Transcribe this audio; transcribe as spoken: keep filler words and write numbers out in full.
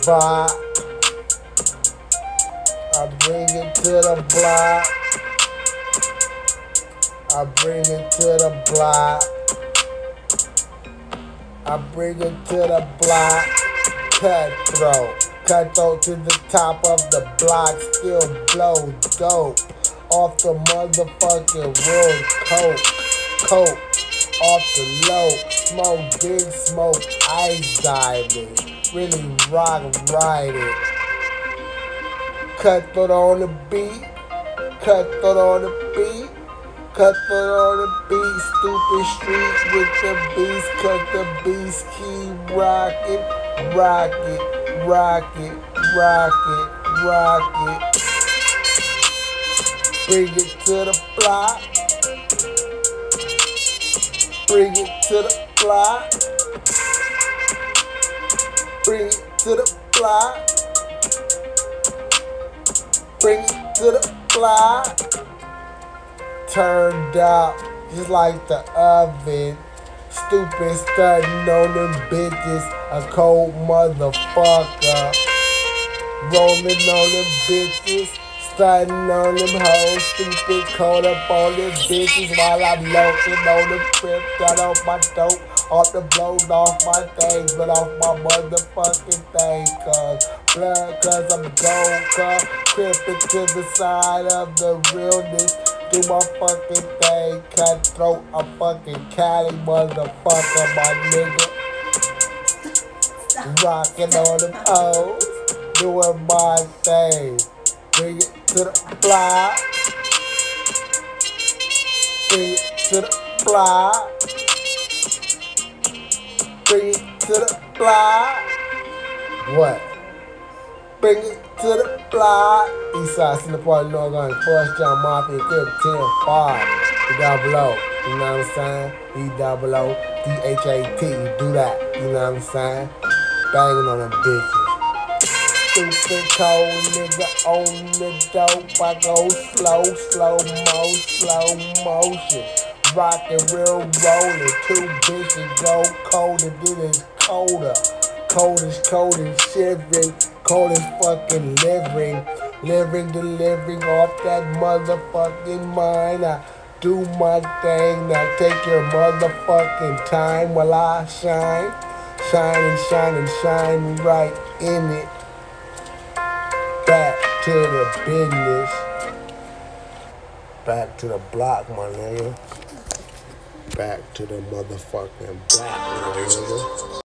spot. I bring it to the block. I bring it to the block. I bring it to the block. Cutthroat. Cutthroat to the top of the block. Still blow dope. Off the motherfucking road. Coke. Coke. Off the low. Smoke big smoke. Ice diving. Really rock riding. Cutthroat on the beat. Cutthroat on the beat. Cutthroat on the beat. Stupid streets with the beast. Cut the beast. Keep rocking. Rock it. Rock it. Rock it. Rock it. Bring it to the block. Bring it to the block. Bring it to the block. Bring it to the block. Turned out just like the oven. Stupid stunting on them bitches. A cold motherfucker. Rolling on them bitches. Stunting on them hoes. Stupid cold up on them bitches while I'm loafing on the trip. Got off my dope. Off the blow, off my things, but off my motherfucking thing, cuz blood, cuz I'm gold, cuz crippin' to the side of the realness. Do my fucking thing, cutthroat, a fucking Cali motherfucker, my nigga. Rockin' on them O's, doing my thing. Bring it to the block. Bring it to the block. Bring it to the block. What? Bring it to the block. Eastside Cinnapart, North Line, First John Mafia, Crib ten five. E down below, you know what I'm saying? E down below, D H A T, you do that, you know what I'm saying? Banging on them bitches. Stupid cold nigga on the dope. I go slow, slow mo, slow motion. Rockin' real rollin', two bitches go colder than it's colder. Cold as cold as shivering, cold as fucking living. Living, delivering off that motherfucking mind. I do my thing, now take your motherfucking time while I shine. Shine and shine and shine right in it. Back to the business. Back to the block, my nigga. Back to the motherfucking block, my nigga.